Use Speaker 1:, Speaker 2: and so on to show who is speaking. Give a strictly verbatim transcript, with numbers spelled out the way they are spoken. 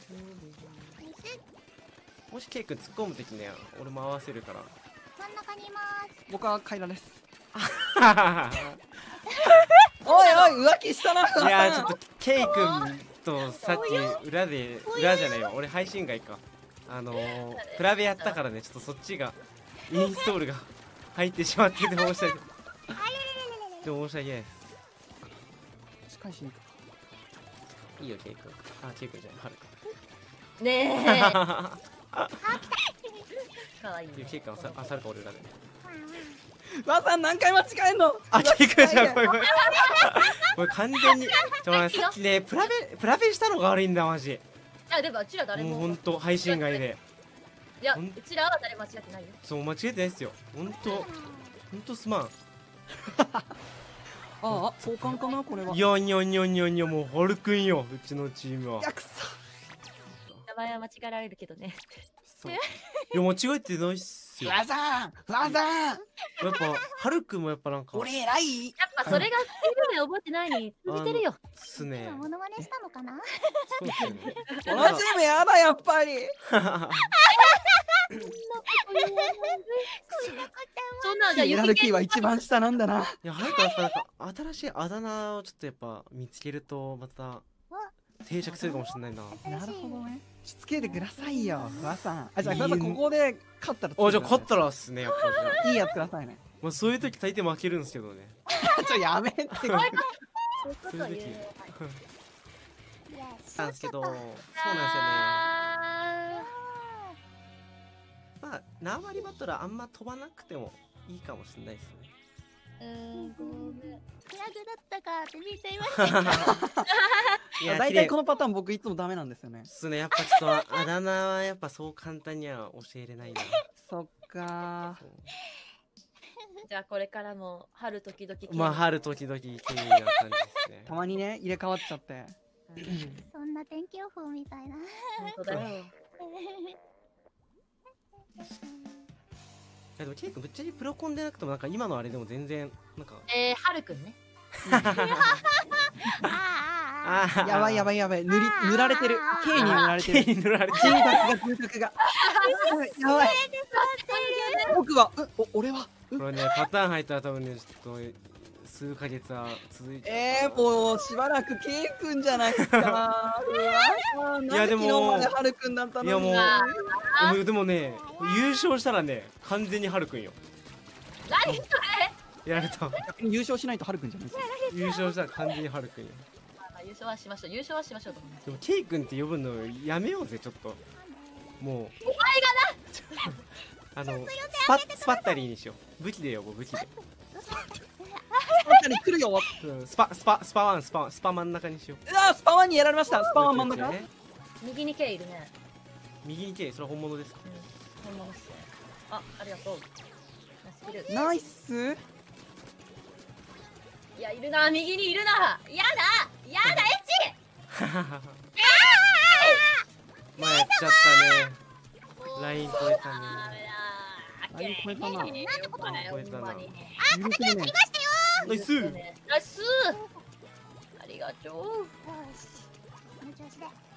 Speaker 1: もしケイ君突っ込むときね、俺も合わせるから。
Speaker 2: 真ん中にいます。
Speaker 3: 僕はカイラです。おいおい浮気したな。
Speaker 1: いやちょっとケイ君とさっき裏で裏じゃないよ、俺配信外か。あのー、比べやったからね、ちょっとそっちがインストールが入ってしまってて申し訳ない。でも申し訳ないです。
Speaker 3: 近いしに行くか。
Speaker 1: いいよケイ君。あ、ケイ君じゃない、はる
Speaker 4: くねえあ、来たかわいい。
Speaker 1: ケイ君あさるか俺裏で。
Speaker 3: わさん何回間違えんの。
Speaker 1: あ、ケイ君じゃん。これこれこれ完全にちょさっきね、プラベプラベしたのが悪いんだマジ。
Speaker 4: いやでもうちら誰も
Speaker 1: もうほんと配信外で。
Speaker 4: いやうちらは誰間違ってないよ。
Speaker 1: そう間違えてないですよ。ほんとほんとすまん。
Speaker 3: ああ、相関かなこれは。
Speaker 1: いやいやいやいやいや、もうはるくんよ、うちのチームは。
Speaker 3: やくそ。
Speaker 4: 名前は間違えられるけどね。
Speaker 1: そう。いや間違えてないっすよ。
Speaker 3: わさん、わさん。
Speaker 1: やっぱはるくんもやっぱなんか。
Speaker 3: 俺偉い。
Speaker 4: やっぱそれが全然覚えてないに通じてるよ。
Speaker 1: すね。
Speaker 2: モノマネしたのかな。
Speaker 1: そうですよね。
Speaker 3: このチームやだやっぱり。
Speaker 4: そんなじゃあ
Speaker 3: ユラルキーは一番下なんだな。
Speaker 1: いや、はるかやっぱなんか新しいあだ名をちょっとやっぱ見つけるとまた定着するかもしれないな。
Speaker 3: なるほどね。しつけてくださいよ、わさん。あ、じゃあわさんここで勝ったら。
Speaker 1: あ、じゃあ勝ったらっすね、やっぱじゃあ。
Speaker 3: いいやつくださいね。
Speaker 1: まあそういう時大抵負けるんですけどね。
Speaker 3: ちょやめて。そういう
Speaker 4: こと言う。
Speaker 1: なんですけど、そうなんですよね。まあ縄張りバトルはあんま飛ばなくてもいいかもしれないですね。
Speaker 4: うーん、ごめん。
Speaker 2: フラグだったかって見ていました。
Speaker 3: 大体このパターン僕いつもダメなんですよね。
Speaker 1: ですね、やっぱちょっとあだ名はやっぱそう簡単には教えれないな。
Speaker 3: そっか。
Speaker 4: じゃあこれからも春時々。
Speaker 1: まあ春時々経緯な感じですね。
Speaker 3: たまにね入れ替わっちゃって。
Speaker 2: そんな天気予報みたいな。
Speaker 4: 本当だよ。
Speaker 1: でもケイ君ぶっちゃけプロコンでなくてもなんか今のあれでも全然なんか。
Speaker 4: えー、はるくんね。
Speaker 3: やばいやばいやばい、塗り塗られてる。K に塗られてる。
Speaker 1: K に塗られてる。
Speaker 3: 人格が人格が。やばい。僕は、お俺は。
Speaker 1: これねパターン入ったら多分ねちょっと数ヶ月は続いて。
Speaker 3: えー、もうしばらく K 君じゃないですか。
Speaker 1: いやでも
Speaker 3: はるくんだったのに。
Speaker 1: いやもうでもね優勝したらね完全にはるくんよ。
Speaker 4: 何それ。
Speaker 1: やられた。
Speaker 3: 逆に優勝しないとはるくんじゃないですか。
Speaker 1: 優勝したら完全にはるくんよ。
Speaker 4: 優勝はしましょう。優勝はしましょうと思います。
Speaker 1: でもケイ君って呼ぶのやめようぜちょっと。もう。
Speaker 4: お前がな。
Speaker 1: あのスパスパッタリーにしよう。武器で呼ぼう武器で。
Speaker 3: スパッタリー来るよ。
Speaker 1: スパスパスパワンスパスパ真ん中にしよう。
Speaker 3: ああスパワンにやられました。スパワン真ん中。
Speaker 4: 右に K いるね。
Speaker 1: 右に K それは本物ですか。
Speaker 4: うん、本物っすね。あ、ありがとう。
Speaker 3: ナイス。
Speaker 4: いやいるな、右にいるな。やだやだエッチ。
Speaker 1: まあやっちゃったね。ライン超えたね。
Speaker 3: ライン超えたな。
Speaker 4: なんてことだよ。
Speaker 1: 超えたな。
Speaker 2: あ、敵が来ましたよ。
Speaker 1: ナイス。
Speaker 4: ナイス。ありがとう。
Speaker 2: よし。この調子で。